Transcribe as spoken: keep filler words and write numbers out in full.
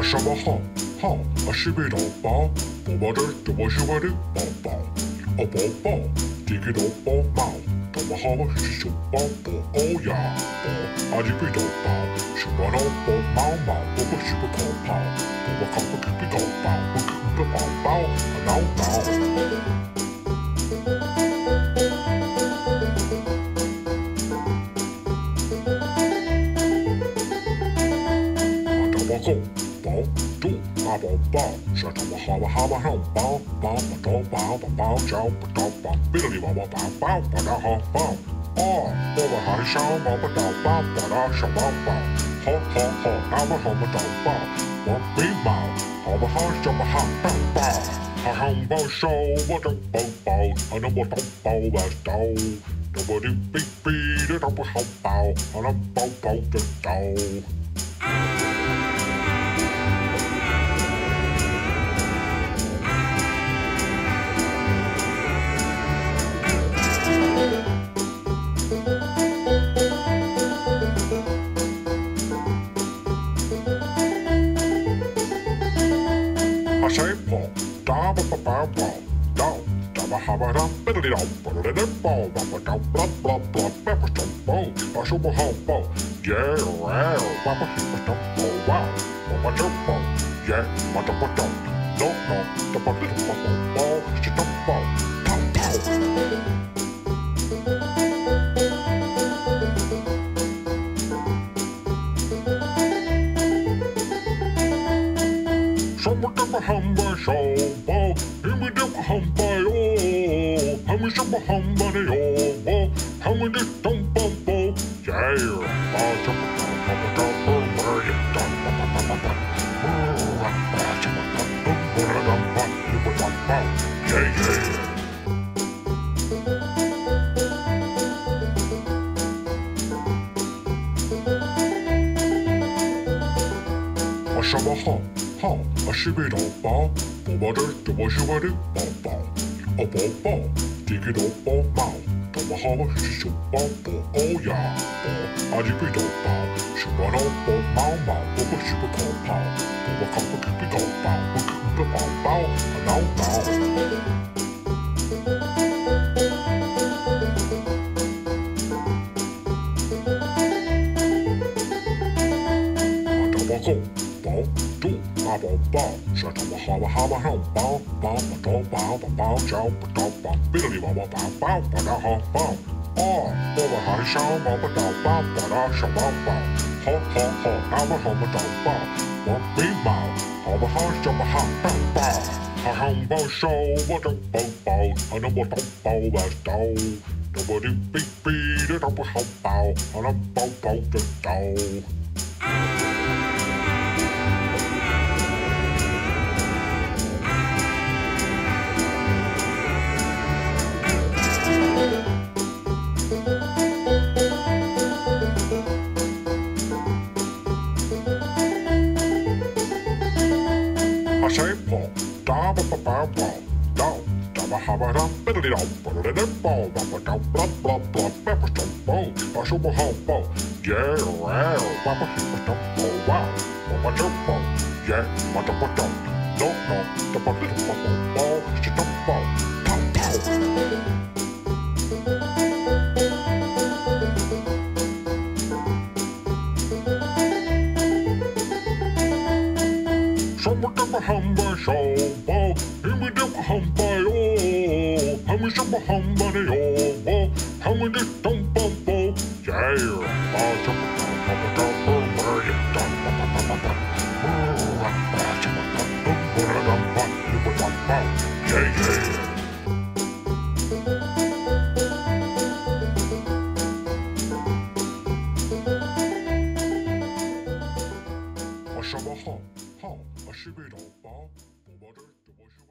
什么好好啊西北豆包，宝宝的这我是我的宝宝，哦宝宝，这个豆包毛，这么好我是熊宝宝，哦呀宝，啊这个豆包，熊宝豆包毛毛，我不是不可跑，我不靠不可比豆包，我可不宝宝，挠挠。狗宝肚大宝宝，说他们好吧好吧好宝宝宝宝宝宝宝叫不到宝，比了你宝宝宝宝宝到好宝，哦，我们还小宝宝到宝宝到小宝宝，好好好，那么好么到宝，我比毛，好不好什么好宝宝，好好宝手我的宝宝，好那我到宝我到，这我的比比的都不好宝，好那宝宝的到。谁跑？打吧吧吧吧，到打吧哈吧哒，别的里头，不如来来包，吧吧找吧吧吧，别不找包，把手不好包，耶哇，爸爸是不找包哇，我把这包，耶，我这不找，no no，这把这包包包是找包，跑跑。什么这么汉堡手包，因为这个汉堡哟，他们什么汉堡的哟，他们的当包包，耶，把什么当包包当包包也当包包包包包，啊，把什么当包包来当包，又不当包，耶耶。我什么好？好啊西北豆包，宝宝的这我是我的宝宝，哦宝宝，这个豆包毛，这么好我是熊宝宝，哦呀宝，啊这个豆包，熊宝豆包毛毛，我不是不可跑，我靠不可比豆包，我可不宝宝，挠挠。狗宝肚大宝宝，说他们好吧好吧好宝宝宝宝宝宝宝叫不到宝，比了你宝宝宝宝宝到好宝，哦，我们还小宝宝到宝宝到小宝宝，好好好，那么好么到宝，我比毛，好不好什么好宝宝，好好宝手我的宝宝，好那我到宝我到，这我的比比的都不好宝，好那宝宝的到。谁跑？打吧吧吧吧，到打吧哈吧哒，别的里头，不如来来包，吧吧找吧吧吧，别不找包，把手不好包，耶哇，爸爸是不找包哇，我把这包，耶，我这不找，no no，这把这包包包是找包，跑跑。什么这么汉堡手包，因为这个汉堡哟，他们什么汉堡的哟，他们的当包包，耶，把什么当包包当包包也当包包包包包，啊，把什么当包包来当包，又不当包，耶耶。我什么好好啊西北豆包，宝宝的这我是。